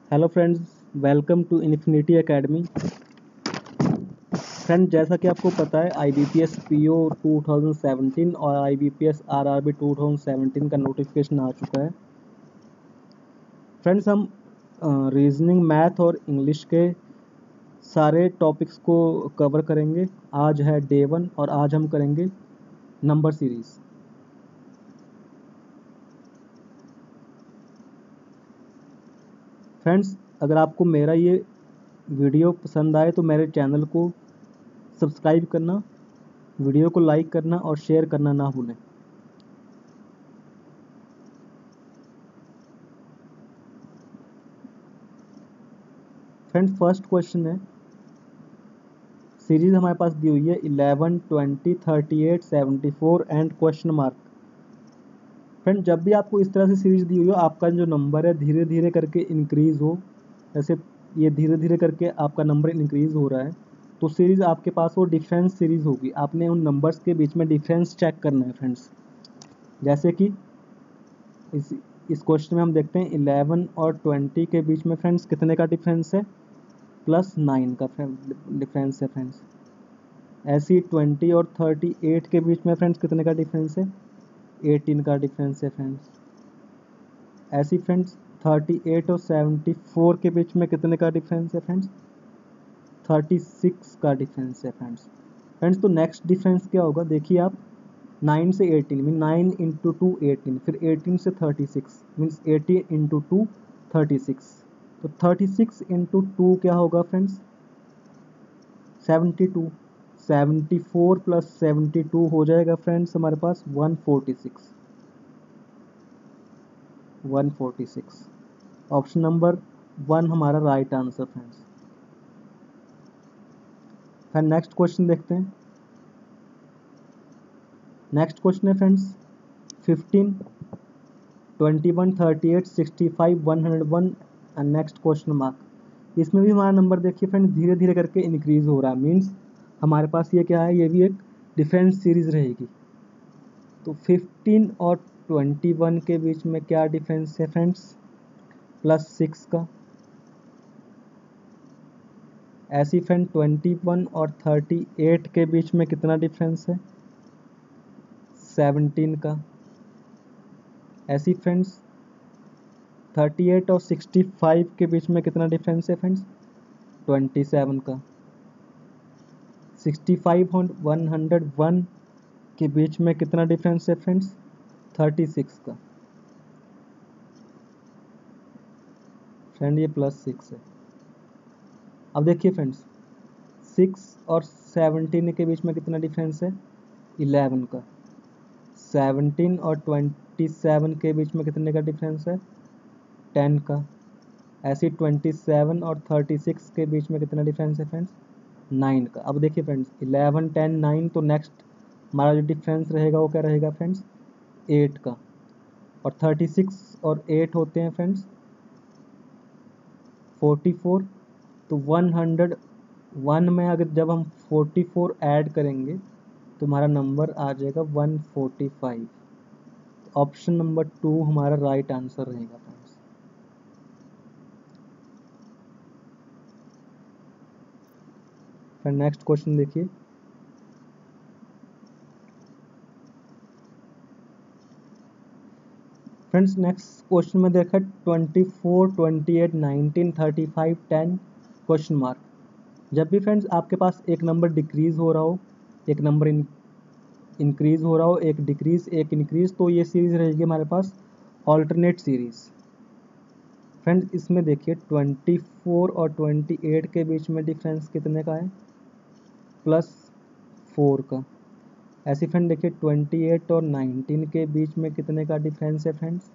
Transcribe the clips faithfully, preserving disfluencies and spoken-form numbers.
Hello friends, welcome to infinity academy. Friend, जैसा कि आपको पता है IBPS PO two thousand seventeen और IBPS RRB two thousand seventeen का नोटिफिकेशन आ चुका है। फ्रेंड्स, हम रीजनिंग, मैथ और इंग्लिश के सारे टॉपिक्स को कवर करेंगे। आज है डे वन और आज हम करेंगे नंबर सीरीज़। फ्रेंड्स, अगर आपको मेरा ये वीडियो पसंद आए तो मेरे चैनल को सब्सक्राइब करना, वीडियो को लाइक करना और शेयर करना ना भूलें। फ्रेंड्स, फर्स्ट क्वेश्चन है, सीरीज हमारे पास दी हुई है eleven, twenty, thirty eight, seventy four and question mark. Friend, जब भी आपको इस तरह से सीरीज दी हुई हो, आपका जो नंबर है धीरे धीरे करके इंक्रीज हो, जैसे ये धीरे धीरे करके आपका नंबर इंक्रीज हो रहा है, तो सीरीज आपके पास वो डिफरेंस सीरीज होगी। आपने उन नंबर्स के बीच में डिफरेंस चेक करना है फ्रेंड्स। जैसे कि इस इस क्वेश्चन में हम देखते हैं इलेवन और ट्वेंटी के बीच में फ्रेंड्स कितने का डिफरेंस है, प्लस नाइन का डिफरेंस है फ्रेंड्स। ऐसी ट्वेंटी और थर्टी एट के बीच में फ्रेंड्स कितने का डिफरेंस है, एटीन का डिफरेंस है फ्रेंड्स। ऐसी फ्रेंड्स थर्टी एट और सेवेंटी फोर के बीच में कितने का डिफरेंस है फ्रेंड्स, थर्टी सिक्स का डिफरेंस है फ्रेंड्स। फ्रेंड्स, तो नेक्स्ट डिफरेंस क्या होगा, देखिए आप, नाइन से eighteen mean nine into two eighteen, फिर एटीन से thirty six means eighteen into two thirty six. तो थर्टी सिक्स इंटू टू क्या होगा friends, seventy two. Seventy four plus seventy two हो जाएगा फ्रेंड्स हमारे पास one forty six. One forty six option number one हमारा right answer friends. फिर next question देखते हैं। नेक्स्ट क्वेश्चन है friends fifteen, twenty one, thirty eight, sixty five, one hundred one and next question mark. इसमें भी हमारा number देखिए friends धीरे धीरे करके इंक्रीज हो रहा है, मीन्स हमारे पास ये क्या है, ये भी एक डिफरेंस सीरीज रहेगी। तो फिफ्टीन और ट्वेंटी वन के बीच में क्या डिफरेंस है फ्रेंड्स, प्लस सिक्स का। ऐसी फ्रेंड ट्वेंटी वन और थर्टी एट के बीच में कितना डिफरेंस है, सेवनटीन का। ऐसी फ्रेंड्स थर्टी एट और सिक्सटी फाइव के बीच में कितना डिफरेंस है फ्रेंड्स, ट्वेंटी सेवन का। सिक्सटी फाइव और वन हंड्रेड वन के बीच में कितना डिफरेंस है फ्रेंड्स, थर्टी सिक्स का। फ्रेंड, ये प्लस सिक्स है। अब देखिए फ्रेंड्स, सिक्स और सेवनटीन के बीच में कितना डिफरेंस है, इलेवन का। सेवनटीन और ट्वेंटी सेवन के बीच में कितने का डिफरेंस है, टेन का। ऐसी ट्वेंटी सेवन और थर्टी सिक्स के बीच में कितना डिफरेंस है फ्रेंड्स, नाइन का। अब देखिए फ्रेंड्स, इलेवन, टेन, नाइन, तो नेक्स्ट हमारा जो डिफरेंस रहेगा वो क्या रहेगा फ्रेंड्स, एट का। और थर्टी सिक्स और एट होते हैं फ्रेंड्स फोर्टी फोर। तो वन हंड्रेड वन में अगर जब हम फोर्टी फोर ऐड करेंगे तो हमारा नंबर आ जाएगा one forty five. Option number two हमारा राइट आंसर रहेगा फ्रेंड्स। फिर नेक्स्ट क्वेश्चन देखिए, फ्रेंड्स नेक्स्ट क्वेश्चन में देखा twenty four, twenty eight, nineteen, thirty five, ten question mark. जब भी फ्रेंड्स आपके पास एक नंबर डिक्रीज हो रहा हो, एक नंबर इन इंक्रीज हो रहा हो, एक डिक्रीज एक इंक्रीज, तो ये सीरीज रहेगी हमारे पास ऑल्टरनेट सीरीज। फ्रेंड्स, इसमें देखिए ट्वेंटी फोर और ट्वेंटी एट के बीच में डिफरेंस कितने का है, प्लस फोर का। ऐसी फ्रेंड देखिए ट्वेंटी एट और नाइनटीन के बीच में कितने का डिफरेंस है फ्रेंड्स,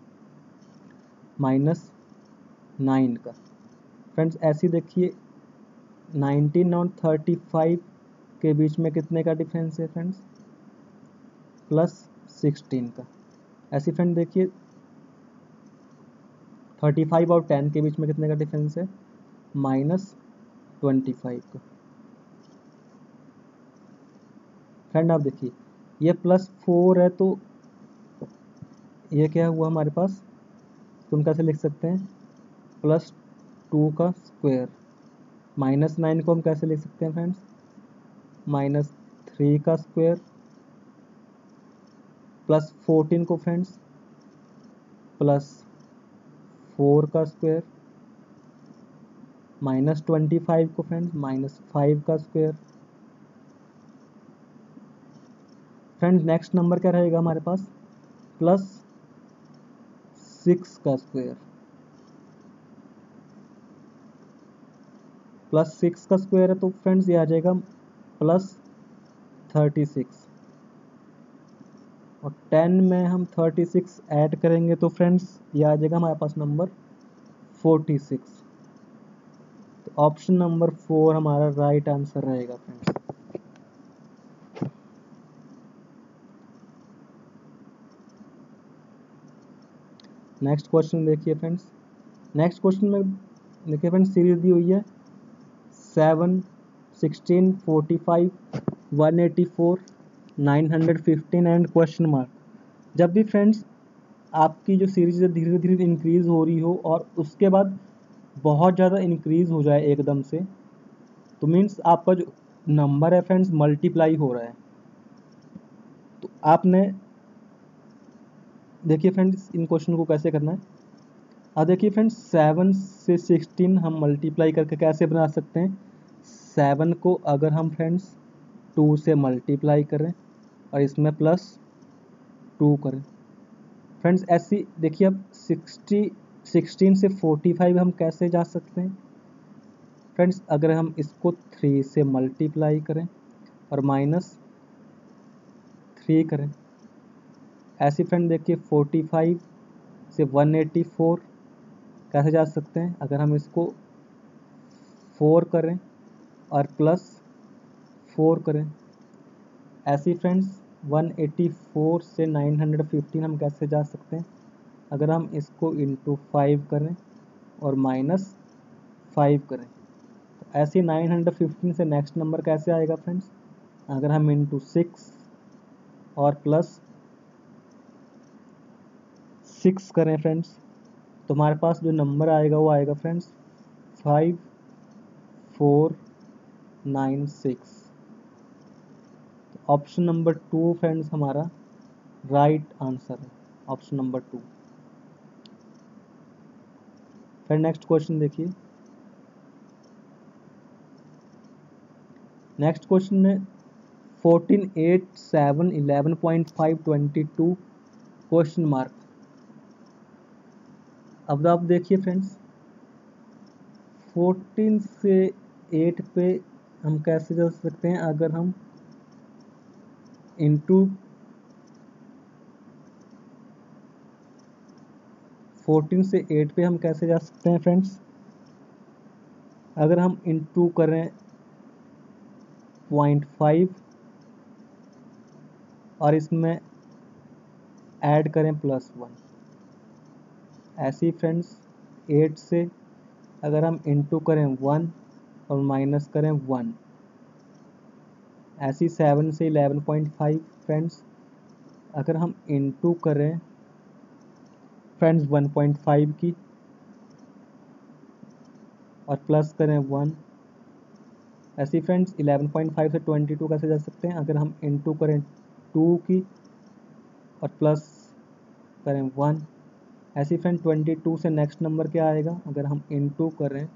माइनस नाइन का। फ्रेंड्स, ऐसी देखिए नाइनटीन और थर्टी फाइव के बीच में कितने का डिफरेंस है फ्रेंड्स, प्लस सिक्सटीन का। ऐसी फ्रेंड देखिए थर्टी फाइव और टेन के बीच में कितने का डिफरेंस है, माइनस ट्वेंटी फाइव का। फ्रेंड आप देखिए ये प्लस फोर है, तो ये क्या हुआ हमारे पास, तुम कैसे लिख सकते हैं, प्लस टू का स्क्वायर, माइनस नाइन को हम कैसे लिख सकते हैं फ्रेंड्स, माइनस थ्री का स्क्वायर, प्लस फोर्टीन को फ्रेंड्स प्लस फोर का स्क्वायर, माइनस ट्वेंटी फाइव को फ्रेंड्स माइनस फाइव का स्क्वायर। फ्रेंड्स नेक्स्ट नंबर क्या रहेगा हमारे पास, प्लस सिक्स का स्क्वायर, प्लस सिक्स का स्क्वायर है तो फ्रेंड्स ये आ जाएगा प्लस थर्टी सिक्स, और टेन में हम थर्टी सिक्स ऐड करेंगे तो फ्रेंड्स ये आ जाएगा हमारे पास नंबर फोर्टी सिक्स। तो ऑप्शन नंबर फोर हमारा राइट आंसर रहेगा फ्रेंड्स। नेक्स्ट क्वेश्चन देखिए फ्रेंड्स, नेक्स्ट क्वेश्चन में देखिए फ्रेंड्स सीरीज दी हुई है seven, sixteen, forty five, one eighty four, nine hundred fifteen and question mark. जब भी फ्रेंड्स आपकी जो सीरीज है धीरे धीरे इंक्रीज हो रही हो और उसके बाद बहुत ज़्यादा इंक्रीज हो जाए एकदम से, तो मीन्स आपका जो नंबर है फ्रेंड्स मल्टीप्लाई हो रहा है। तो आपने देखिए फ्रेंड्स इन क्वेश्चन को कैसे करना है। अब देखिए फ्रेंड्स सेवन से सिक्सटीन हम मल्टीप्लाई करके कैसे बना सकते हैं, सेवन को अगर हम फ्रेंड्स टू से मल्टीप्लाई करें और इसमें प्लस टू करें फ्रेंड्स, ऐसी देखिए अब सिक्सटी सिक्सटीन से फोर्टी फाइव हम कैसे जा सकते हैं फ्रेंड्स, अगर हम इसको थ्री से मल्टीप्लाई करें और माइनस थ्री करें। ऐसी फ्रेंड देखिए फोर्टी फाइव से वन एटी फोर कैसे जा सकते हैं, अगर हम इसको फोर करें और प्लस फोर करें। ऐसी फ्रेंड्स वन एटी फोर से नाइन हंड्रेड फिफ्टीन हम कैसे जा सकते हैं, अगर हम इसको इंटू फाइव करें और माइनस फाइव करें। तो ऐसे नाइन हंड्रेड फिफ्टीन से नेक्स्ट नंबर कैसे आएगा फ्रेंड्स, अगर हम इंटू सिक्स और प्लस सिक्स करें फ्रेंड्स, तो हमारे पास जो नंबर आएगा वो आएगा friends five four nine six. Option number two friends हमारा राइट आंसर है, ऑप्शन नंबर टू। फिर नेक्स्ट क्वेश्चन देखिए, नेक्स्ट क्वेश्चन में fourteen, eight, seven, eleven point five, twenty two question mark. अब आप देखिए फ्रेंड्स फोर्टीन से एट पे हम कैसे जा सकते हैं, अगर हम इंटू फोर्टीन से एट पे हम कैसे जा सकते हैं फ्रेंड्स, अगर हम इंटू करें पॉइंट फाइव और इसमें ऐड करें प्लस वन। ऐसी फ्रेंड्स एट से अगर हम इंटू करें वन और माइनस करें वन। ऐसी सेवन से इलेवन पॉइंट फाइव फ्रेंड्स अगर हम इंटू करें फ्रेंड्स वन पॉइंट फाइव की और प्लस करें वन। ऐसी फ्रेंड्स इलेवन पॉइंट फाइव से ट्वेंटी टू कैसे जा सकते हैं, अगर हम इंटू करें टू की और प्लस करें वन। ऐसी फ्रेंड ट्वेंटी टू से नेक्स्ट नंबर क्या आएगा, अगर हम इंटू करें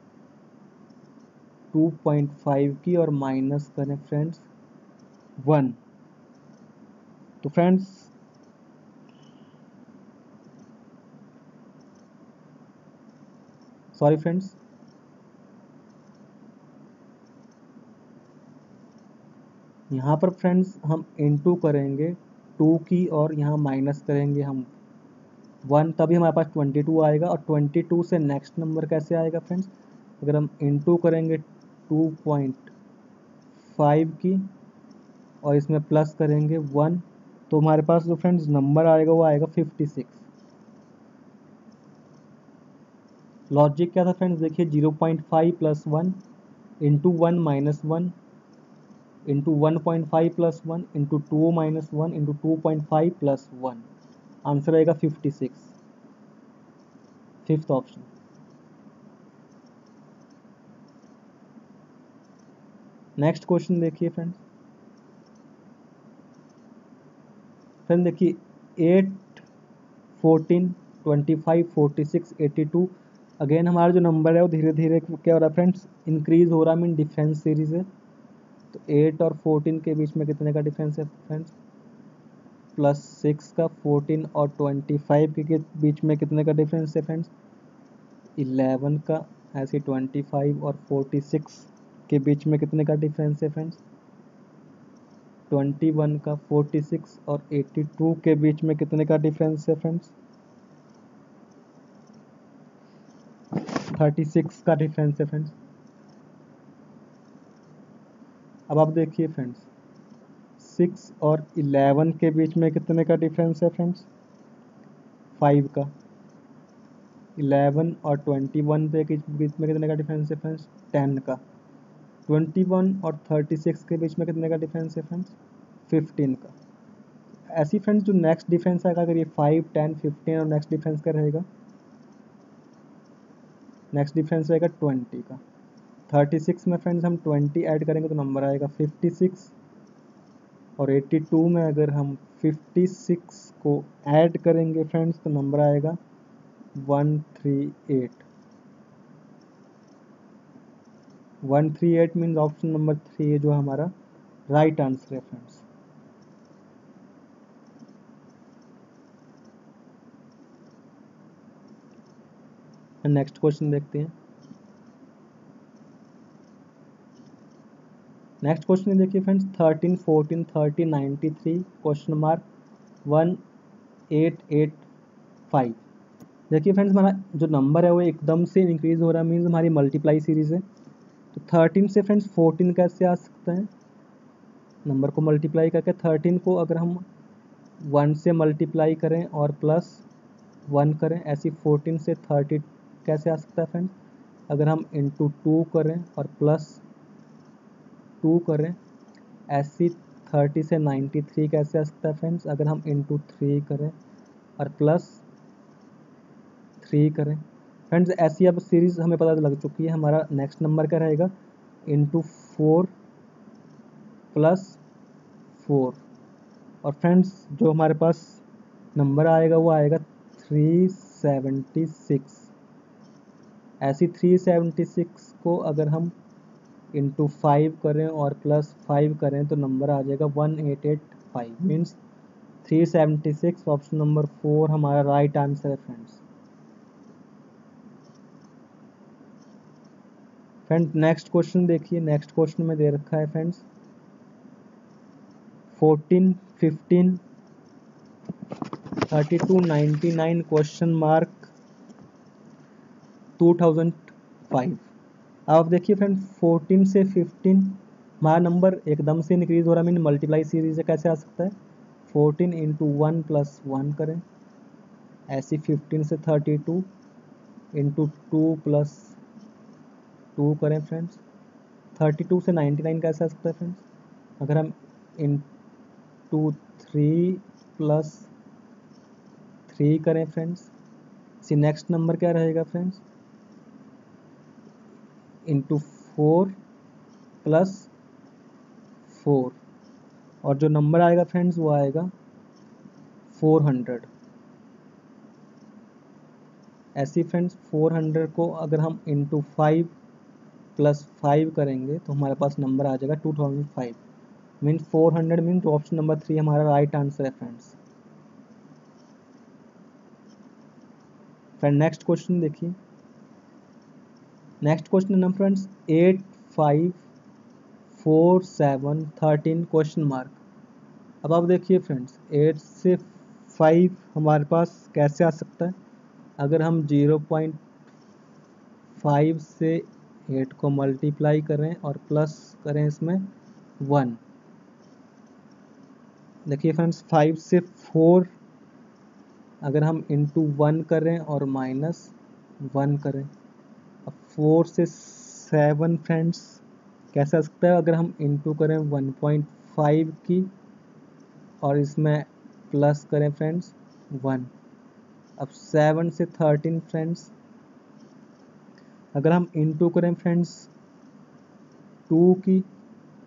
टू पॉइंट फाइव की और माइनस करें फ्रेंड्स वन। तो फ्रेंड्स सॉरी फ्रेंड्स यहाँ पर फ्रेंड्स हम इंटू करेंगे टू की और यहाँ माइनस करेंगे हम वन, तभी हमारे पास ट्वेंटी टू आएगा। और ट्वेंटी टू से नेक्स्ट नंबर कैसे आएगा फ्रेंड्स, अगर हम इंटू करेंगे टू पॉइंट फाइव की और इसमें प्लस करेंगे वन, तो हमारे पास जो फ्रेंड्स नंबर आएगा वो आएगा फिफ्टी सिक्स। लॉजिक क्या था फ्रेंड्स, देखिए zero point five plus one into one minus one into one point five plus one into two minus one into two point five plus one. Answer आएगा fifty six, fifth option. Next question देखिए friends. Friend देखिए eight, fourteen, twenty five, forty six, eighty two. Again हमारा जो number है वो धीरे धीरे क्या हो रहा है फ्रेंड्स, इंक्रीज हो रहा है, मीन डिफरेंस सीरीज है। तो एट और फोर्टीन के बीच में कितने का डिफरेंस है फ्रेंड्स, प्लस सिक्स का। फोर्टीन और ट्वेंटी फाइव के बीच में कितने का डिफरेंस है फ्रेंड्स, इलेवन का। ऐसे ट्वेंटी फाइव और फोर्टी सिक्स के बीच में कितने का डिफरेंस है फ्रेंड्स, ट्वेंटी वन का। फोर्टी सिक्स और एटी टू के बीच में कितने का डिफरेंस है फ्रेंड्स, थर्टी सिक्स का डिफरेंस है फ्रेंड्स। अब आप देखिए फ्रेंड्स, सिक्स और इलेवन के बीच में कितने का डिफरेंस है फ्रेंड्स, फाइव का। इलेवन और ट्वेंटी वन पे के बीच में कितने का डिफरेंस है फ्रेंड्स, टेन का। ट्वेंटी वन और थर्टी सिक्स के बीच में कितने का डिफरेंस है फ्रेंड्स, फिफ्टीन का। ऐसी फ्रेंड्स जो नेक्स्ट डिफरेंस आएगा, अगर ये फाइव, टेन, फिफ्टीन और नेक्स्ट डिफरेंस का रहेगा, नेक्स्ट डिफरेंस रहेगा ट्वेंटी का। थर्टी सिक्स में फ्रेंड्स हम ट्वेंटी ऐड करेंगे तो नंबर आएगा फिफ्टी सिक्स। और एटी टू में अगर हम फिफ्टी सिक्स को ऐड करेंगे फ्रेंड्स तो नंबर आएगा one three eight. One three eight means option number three जो हमारा राइट आंसर है फ्रेंड्स। नेक्स्ट क्वेश्चन देखते हैं। नेक्स्ट क्वेश्चन देखिए friends, thirteen, fourteen, thirty, ninety three, question mark one eight eight five. देखिए friends, हमारा जो नंबर है वो एकदम से इंक्रीज हो रहा है, मीन्स हमारी मल्टीप्लाई सीरीज है। तो थर्टीन से फ्रेंड्स फोर्टीन कैसे आ सकता है, नंबर को मल्टीप्लाई करके। थर्टीन को अगर हम वन से मल्टीप्लाई करें और प्लस वन करें, ऐसी फोर्टीन से थर्टी कैसे आ सकता है फ्रेंड्स, अगर हम इंटू टू करें और प्लस टू करें। ऐसी थर्टी से नाइन्टी थ्री कैसे आ सकता है फ्रेंड्स, अगर हम इंटू थ्री करें और प्लस थ्री करें। फ्रेंड्स ऐसी अब सीरीज हमें पता लग चुकी है, हमारा नेक्स्ट नंबर क्या रहेगा, इंटू फोर प्लस फोर। और फ्रेंड्स जो हमारे पास नंबर आएगा वो आएगा थ्री सेवेंटी सिक्स। ऐसी थ्री सेवेंटी सिक्स को अगर हम इंटू फाइव करें और प्लस फाइव करें तो नंबर आ जाएगा one eight eight five. Means three seventy six, option number four हमारा राइट आंसर है फ्रेंड्स। फ्रेंड्स नेक्स्ट क्वेश्चन देखिए। नेक्स्ट क्वेश्चन में दे रखा है friends fourteen, fifteen, thirty two, ninety nine, question mark two thousand five. आप देखिए friends, fourteen से फिफ्टीन हमारा नंबर एकदम से इंक्रीज हो रहा है, मीन मल्टीप्लाई सीरीज है। कैसे आ सकता है, fourteen into one plus one करें। ऐसी फिफ्टीन से thirty two into two plus two करें फ्रेंड्स। थर्टी टू से नाइन्टी नाइन कैसे आ सकता है फ्रेंड्स, अगर हम इंटू थ्री प्लस थ्री करें फ्रेंड्स। इसी नेक्स्ट नंबर क्या रहेगा friends, into four plus four. और जो नंबर आएगा फ्रेंड्स वो आएगा फोर हंड्रेड। ऐसी फ्रेंड्स फोर हंड्रेड को अगर हम इंटू फाइव प्लस फाइव करेंगे तो हमारे पास नंबर आ जाएगा two thousand five. Means four hundred means option number three हमारा राइट आंसर है फ्रेंड्स। फ्रेंड नेक्स्ट क्वेश्चन देखिए। नेक्स्ट क्वेश्चन है friends eight, five, four, seven, thirteen, question mark. अब आप देखिए फ्रेंड्स, एट से फाइव हमारे पास कैसे आ सकता है, अगर हम जीरो पॉइंट फाइव से एट को मल्टीप्लाई करें और प्लस करें इसमें वन। देखिए फ्रेंड्स, फाइव से फोर अगर हम इंटू वन करें और माइनस वन करें। अब फोर से सेवन फ्रेंड्स कैसे आ सकता है, अगर हम इंटू करें वन पॉइंट फाइव की और इसमें प्लस करें फ्रेंड्स वन। अब सेवन से थर्टीन फ्रेंड्स अगर हम इंटू करें फ्रेंड्स टू की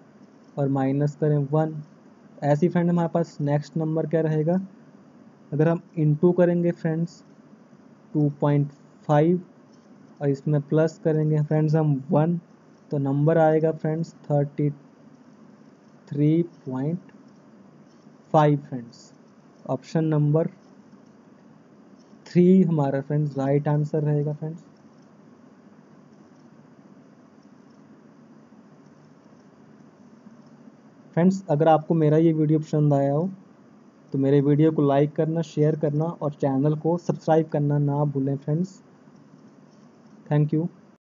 और माइनस करें वन। ऐसे ही फ्रेंड हमारे पास नेक्स्ट नंबर क्या रहेगा, अगर हम इंटू करेंगे फ्रेंड्स टू पॉइंट फाइव और इसमें प्लस करेंगे फ्रेंड्स हम वन, तो नंबर आएगा friends thirty three point five friends. Option number three हमारा फ्रेंड्स राइट आंसर रहेगा फ्रेंड्स। फ्रेंड्स अगर आपको मेरा ये वीडियो पसंद आया हो तो मेरे वीडियो को लाइक करना, शेयर करना और चैनल को सब्सक्राइब करना ना भूलें फ्रेंड्स। Thank you.